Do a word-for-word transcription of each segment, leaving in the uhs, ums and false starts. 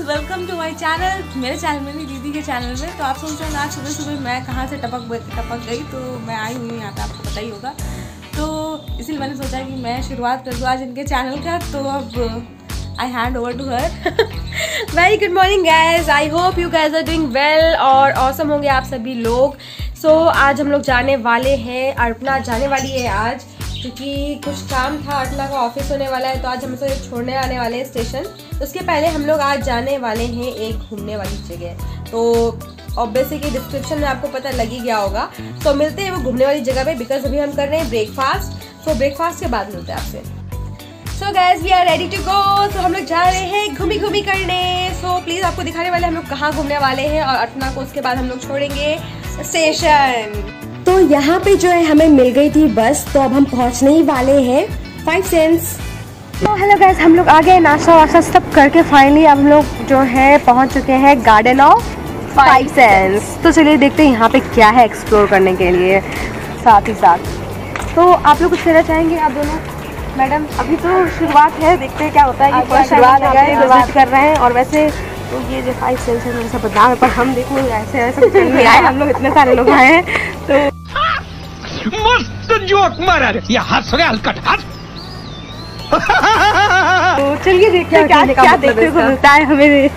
Welcome to my channel. मेरे channel में नहीं, दीदी के चैनल में। तो आप सोच रहे हैं आज सुबह सुबह मैं कहाँ से टपक टपक गई, तो मैं आई हुई हूँ यहाँ पे, आपको पता ही होगा। तो इसलिए मैंने सोचा कि मैं शुरुआत कर दूँ आज इनके चैनल का। तो अब I hand over to her. Very good morning guys, I hope you guys are doing well और ऑसम होंगे आप सभी लोग। सो so, आज हम लोग जाने वाले हैं, अर्पणा जाने वाली है आज, क्योंकि कुछ काम था, अर्पणा का ऑफिस होने वाला है। तो आज हम उसे छोड़ने आने वाले हैं स्टेशन। उसके पहले हम लोग आज जाने वाले हैं एक घूमने वाली जगह। तो ऑब्वियसली कि डिस्क्रिप्शन में आपको पता लग ही गया होगा। तो मिलते हैं वो घूमने वाली जगह पे, बिकॉज अभी हम कर रहे हैं ब्रेकफास्ट। सो ब्रेकफास्ट के बाद मिलते हैं आपसे। So guys we are ready to go. तो हम लोग जा रहे हैं घूमी घूमी करने। सो so, प्लीज आपको दिखाने वाले हम लोग कहाँ घूमने वाले हैं, और अर्पणा को उसके बाद हम लोग छोड़ेंगे स्टेशन। तो यहाँ पे जो है हमें मिल गई थी बस, तो अब हम पहुँचने ही वाले हैं फाइव सेंस। तो हेलो गाइस, हम लोग आ गए, नाश्ता वाश्ता सब करके फाइनली अब हम लोग जो है पहुँच चुके हैं गार्डन ऑफ फाइव सेंस। तो चलिए देखते हैं यहाँ पे क्या है एक्सप्लोर करने के लिए साथ ही साथ। तो आप लोग कुछ कहना चाहेंगे आप दोनों? मैडम अभी तो शुरुआत है, देखते हैं क्या होता है। कि शुरुआत विजिट कर रहे हैं, और वैसे तो ये जो फाइव सेंस है वैसा बदनाम है, पर हम देखो ऐसे ऐसे चलने आए, हम लोग इतने सारे लोग आए हैं। तो मस्त जोक मारा रे, ये हंस रहे हलकट हंस। तो चलिए देखते हैं क्या क्या देखने को मिलता है हमें।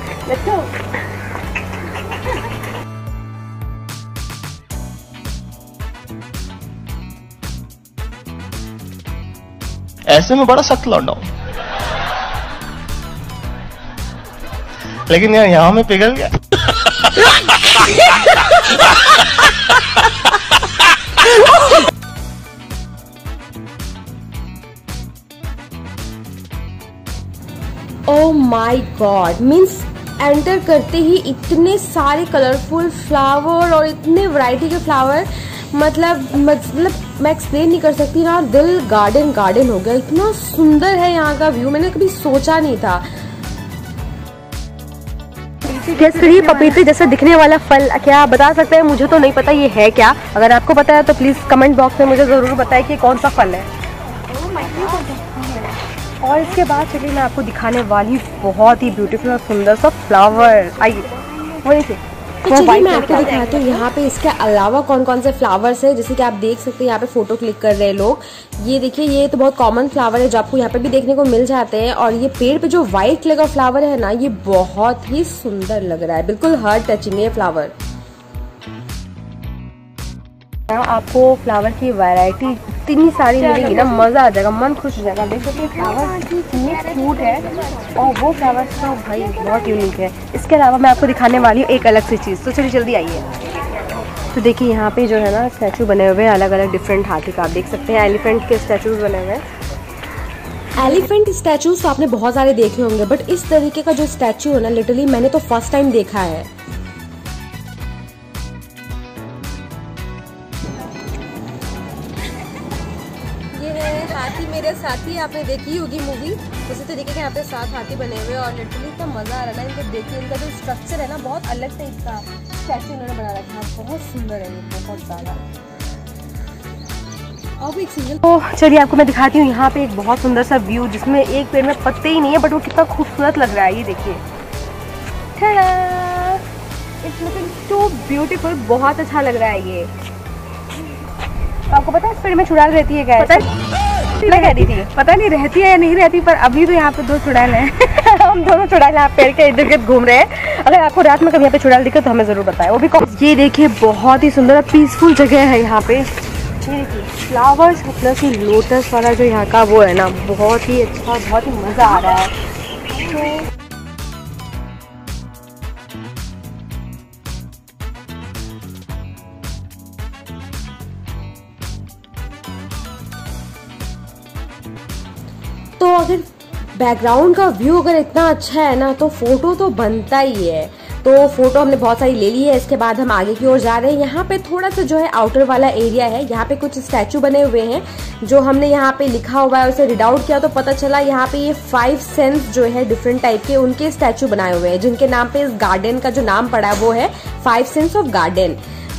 ऐसे में बड़ा सख्त लौंडा हूं, लेकिन यार यहाँ में पिघल गया। Oh my God, means enter करते ही इतने सारे कलरफुल फ्लावर और इतने वैरायटी के फ्लावर, मतलब मतलब मैं एक्सप्लेन नहीं कर सकती ना। दिल गार्डन गार्डन हो गया, इतना सुंदर है यहाँ का व्यू, मैंने कभी सोचा नहीं था। केसरी पपीते जैसा दिखने वाला फल क्या आप बता सकते हैं? मुझे तो नहीं पता ये है क्या। अगर आपको पता है तो प्लीज कमेंट बॉक्स में मुझे जरूर बताएं कि कौन सा फल है। और इसके बाद चलिए मैं आपको दिखाने वाली बहुत ही ब्यूटीफुल और सुंदर सा फ्लावर। आइए वहीं से तो चलिए मैं आपको दिखाती हूँ यहाँ पे इसके अलावा कौन कौन से फ्लावर्स है। जैसे कि आप देख सकते हैं यहाँ पे फोटो क्लिक कर रहे हैं लोग। ये देखिए, ये तो बहुत कॉमन फ्लावर है जो आपको यहाँ पे भी देखने को मिल जाते हैं। और ये पेड़ पे जो व्हाइट कलर का फ्लावर है ना, ये बहुत ही सुंदर लग रहा है, बिल्कुल हार्ट टचिंग है ये फ्लावर। आपको फ्लावर की वैरायटी इतनी सारी मिलेगी ना, मजा आ जाएगा, मन खुश हो जाएगा। देख सकते हैं फ्लावर कितने क्यूट है, और वो फ्लावर तो भाई बहुत यूनिक है। इसके अलावा मैं आपको दिखाने वाली हूँ एक अलग सी चीज़। तो चलिए जल्दी आइए। तो देखिए यहाँ पे जो है ना स्टैचू बने हुए हैं अलग अलग डिफरेंट हाथी का। आप देख सकते हैं एलिफेंट के स्टैचूज बने हुए हैं। एलिफेंट स्टैचूज तो आपने बहुत सारे देखे होंगे, बट इस तरीके का जो स्टैचू है ना, लिटरली मैंने तो फर्स्ट टाइम देखा है। हाथी मेरे साथी, आपने देखी होगी मूवी, उसी तरीके के यहाँ पे सात हाथी बने हुए, और लिटरली इतना मजा आ रहा है इनको देखिए। इनका जो स्ट्रक्चर है ना, बहुत अलग टाइप का स्टैचू इन्होंने बना रखा है, बहुत सुंदर है ये, बहुत ज्यादा। अब एक सिंगल तो चलिए आपको मैं दिखाती हूँ यहाँ पे एक बहुत सुंदर सा व्यू, जिसमें एक पेड़ में पत्ते ही नहीं है, बट वो कितना खूबसूरत लग रहा है। ये देखिए, इट्स लुकिंग टू ब्यूटीफुल, बहुत अच्छा लग रहा है ये। आपको पता है इस पेड़ में चुड़ैल रहती है क्या? पता मैं कह रही थी, पता नहीं रहती है या नहीं रहती, पर अभी तो यहाँ पे दो चुड़ैल हैं। हम दोनों चुड़ैल यहाँ पेड़ के इधर गिर्द घूम रहे हैं। अगर आपको रात में कभी यहाँ पे चुड़ैल दिखे तो हमें जरूर बताएं। वो भी ये देखिए, बहुत ही सुंदर पीसफुल जगह है यहाँ पे। ये देखिए फ्लावर्स, प्लस ही लोटस वाला जो यहाँ का वो है ना, बहुत ही अच्छा, बहुत ही मजा आ रहा है। तो अगर बैकग्राउंड का व्यू अगर इतना अच्छा है ना, तो फोटो तो बनता ही है। तो फोटो हमने बहुत सारी ले ली है। इसके बाद हम आगे की ओर जा रहे हैं। यहाँ पे थोड़ा सा जो है आउटर वाला एरिया है, यहाँ पे कुछ स्टैचू बने हुए हैं जो हमने यहाँ पे लिखा हुआ है, उसे रीड आउट किया तो पता चला यहाँ पे ये फाइव सेंस जो है डिफरेंट टाइप के उनके स्टैचू बनाए हुए हैं, जिनके नाम पे इस गार्डन का जो नाम पड़ा है वो है फाइव सेंस ऑफ गार्डन।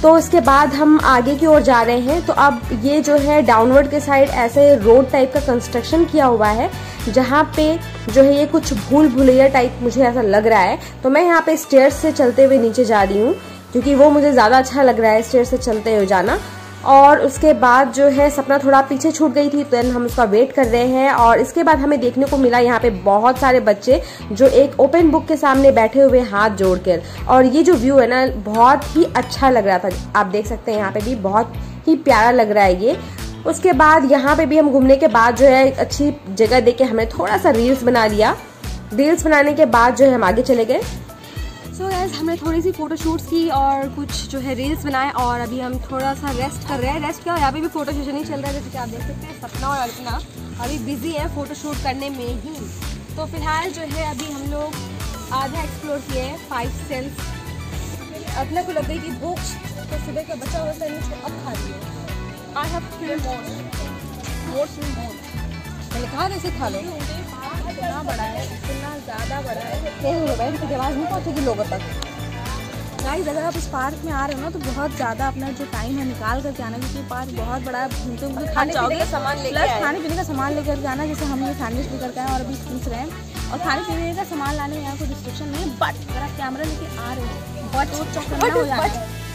तो इसके बाद हम आगे की ओर जा रहे हैं। तो अब ये जो है डाउनवर्ड के साइड ऐसे रोड टाइप का कंस्ट्रक्शन किया हुआ है, जहाँ पे जो है ये कुछ भूल भुलैया टाइप मुझे ऐसा लग रहा है। तो मैं यहाँ पे स्टेयर्स से चलते हुए नीचे जा रही हूँ, क्योंकि वो मुझे ज़्यादा अच्छा लग रहा है स्टेयर्स से चलते हुए जाना। और उसके बाद जो है सपना थोड़ा पीछे छूट गई थी, तो हम उसका वेट कर रहे हैं। और इसके बाद हमें देखने को मिला यहाँ पे बहुत सारे बच्चे जो एक ओपन बुक के सामने बैठे हुए हाथ जोड़कर। और ये जो व्यू है ना, बहुत ही अच्छा लग रहा था। आप देख सकते हैं यहाँ पे भी बहुत ही प्यारा लग रहा है ये। उसके बाद यहाँ पे भी हम घूमने के बाद जो है अच्छी जगह देख के हमने थोड़ा सा रील्स बना लिया। रील्स बनाने के बाद जो है हम आगे चले गए। सो गाइस, हमने थोड़ी सी फोटोशूट्स की और कुछ जो है रील्स बनाए, और अभी हम थोड़ा सा रेस्ट कर रहे हैं। रेस्ट क्या, यहाँ पे भी फोटो सेशन ही चल रहा है, जैसे कि आप देख सकते हैं। सपना और अर्चना अभी बिजी है फोटोशूट करने में ही। तो फिलहाल जो है अभी हम लोग आधा एक्सप्लोर किए हैं फाइव सेंस। अर्चना को लग गई थी भूख, तो सुबह का बचा हुआ सैंडविच को अब खा लिया। I have three more more three more मैंने कहा वैसे खा लो। इतना बड़ा है, इतना ज़्यादा बड़ा है, इसकी आवाज़ नहीं पहुँचेगी लोगों तक। गाइस, अगर आप इस पार्क में आ रहे हो ना, तो बहुत ज़्यादा अपना जो टाइम है निकाल करके आना, क्योंकि पार्क बहुत बड़ा है। घूमते घूमते खाने पीने का सामान लेकर खाने पीने का सामान लेकर के आना। जैसे हम ये सैंडविच लेकर के आए और अभी पूछ रहे हैं। और खाने पीने का सामान लाने में यहाँ कोई रिस्ट्रिक्शन नहीं है, बट अगर आप कैमरा लेके आ रहे हो बट वो चौकन्ना हो जाए।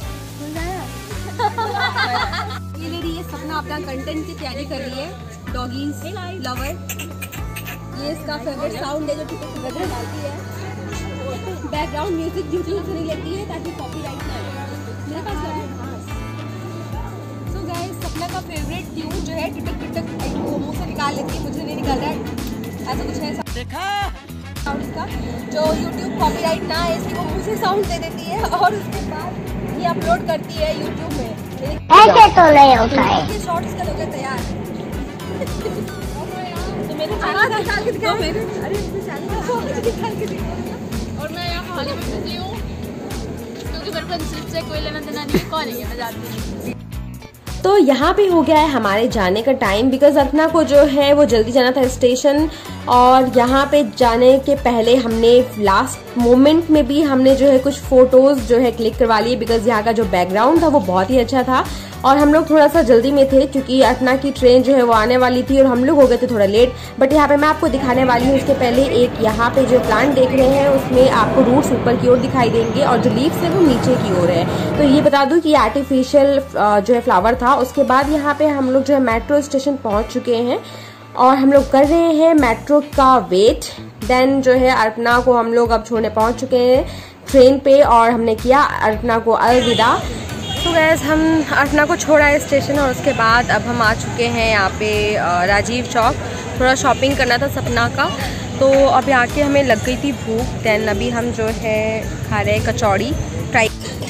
ये मेरी ये सपना अपना कंटेंट की तैयारी कर रही है, डॉगीज लवर। ये इसका फेवरेट साउंड है जो टिकट डालती है। बैकग्राउंड म्यूजिक यूट्यूब से नहीं लेती है ताकि कॉपीराइट ना आए। मेरे पास सो गाइस, सपना का फेवरेट ट्यून जो है टिटक टिटक वो मुंह से निकाल लेती है, मुझे नहीं निकल रहा है। ऐसा कुछ है देखा साउंड इसका, जो यूट्यूब कॉपीराइट ना आए इसलिए वो मुंह से साउंड दे देती है, और उसके बाद ये अपलोड करती है यूट्यूब में। ऐसे तो नहीं होता है। ये शॉर्ट्स का लोग तैयार। तो मेरे चैनल निकाल के दिखाओ मेरे। अरे मेरे चैनल को निकाल के दिखाओ। और मैं यहाँ हाल ही में बिजी हूँ, क्योंकि मेरे को इन स्लिप से कोई लेना देना नहीं है। कौन है, मैं जानती नहीं। तो यहाँ पे हो गया है हमारे जाने का टाइम, बिकॉज अर्चना को जो है वो जल्दी जाना था स्टेशन। और यहाँ पे जाने के पहले हमने लास्ट मोमेंट में भी हमने जो है कुछ फोटोज जो है क्लिक करवा लिए, बिकॉज यहाँ का जो बैकग्राउंड था वो बहुत ही अच्छा था। और हम लोग थोड़ा सा जल्दी में थे, क्योंकि अर्चना की ट्रेन जो है वो आने वाली थी और हम लोग हो गए थे थोड़ा लेट। बट यहाँ पे मैं आपको दिखाने वाली हूँ उसके पहले एक यहाँ पे जो प्लांट देख रहे हैं उसमें आपको रूट्स ऊपर की ओर दिखाई देंगे और जो लीव्स है वो नीचे की ओर है। तो ये बता दूं कि आर्टिफिशियल जो है फ्लावर था। उसके बाद यहाँ पे हम लोग जो है मेट्रो स्टेशन पहुँच चुके हैं और हम लोग कर रहे हैं मेट्रो का वेट। देन जो है अर्चना को हम लोग अब छोड़ने पहुँच चुके हैं ट्रेन पे, और हमने किया अर्चना को अलविदा। तो गैस, हम अर्चना को छोड़ा है स्टेशन और उसके बाद अब हम आ चुके हैं यहाँ पे राजीव चौक। थोड़ा शॉपिंग करना था सपना का, तो अभी आके हमें लग गई थी भूख। देन अभी हम जो है खा रहे हैं कचौड़ी ट्राई।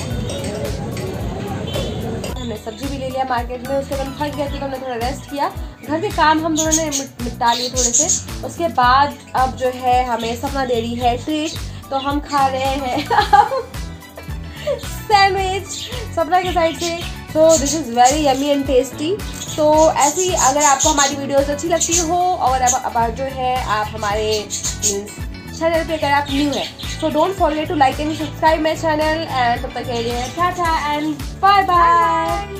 हमने सब्जी भी ले लिया मार्केट में। उसके बाद थक गया थी, हमने थोड़ा रेस्ट किया। घर के काम हम दोनों ने निपटा लिए थोड़े से। उसके बाद अब जो है हमें सपना दे रही है ट्रीट, तो हम खा रहे हैं सैंडविच सपना के साइड से। तो this is very yummy and tasty. तो ऐसी अगर आपको हमारी वीडियोस अच्छी लगती हो और अब, अब जो है आप हमारे चैनल पे अगर आप न्यू है, so don't forget to like and subscribe my channel, and तब तक के लिए टाटा and bye bye.